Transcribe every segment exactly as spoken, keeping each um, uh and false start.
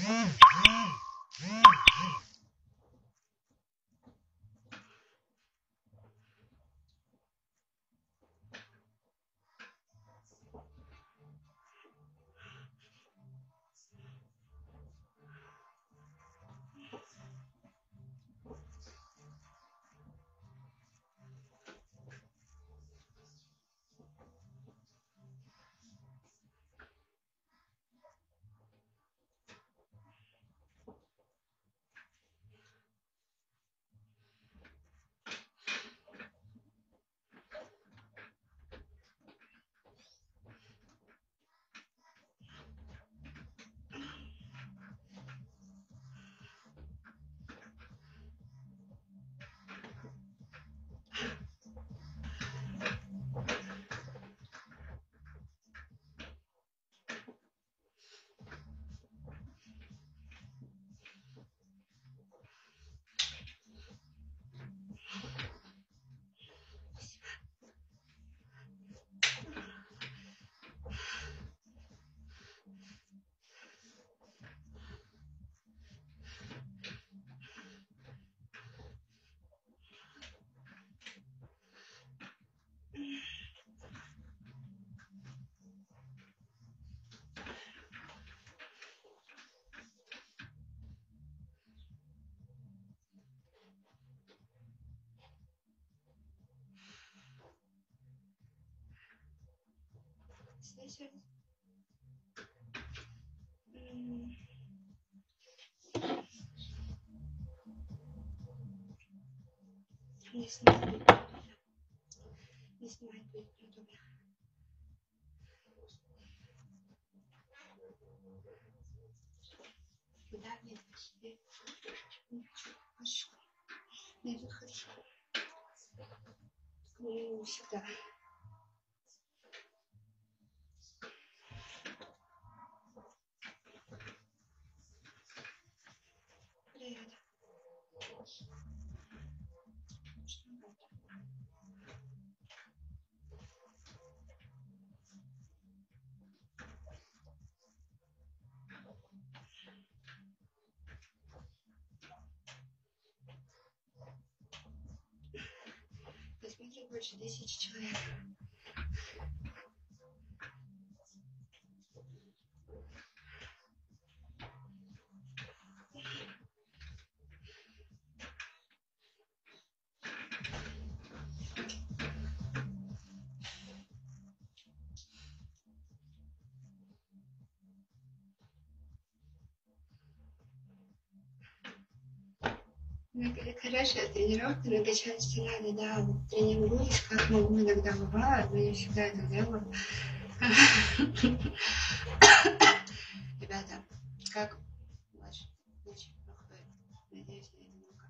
Здесь не снимать, не снимать будет неудобно. Да, нет, не хочу. Нет, тут хорошо. Ну, всегда. Привет. Что надо? Посмотри, больше тысячи человек. Хорошая тренировка, накачать надо, да, вот тренируюсь, как могу, иногда бывает, но не всегда это делаю. Ребята, как ваш ночь проходит? Надеюсь, я не много.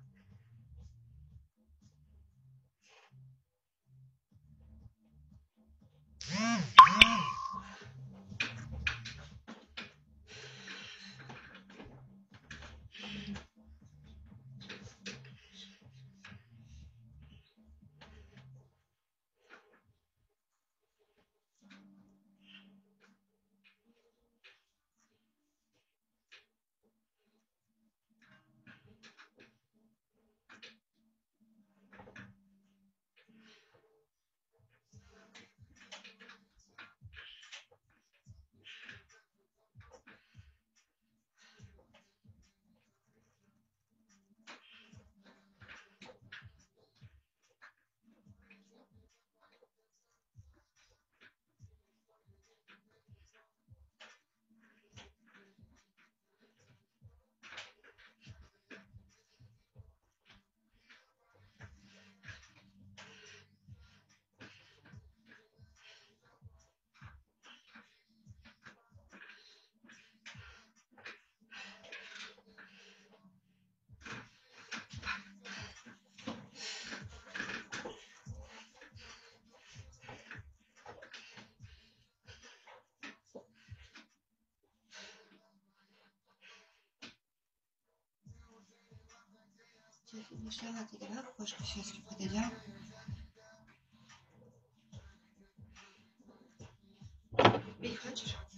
Не шла ты, давай кошку сейчас подойдем. Пить хочешь?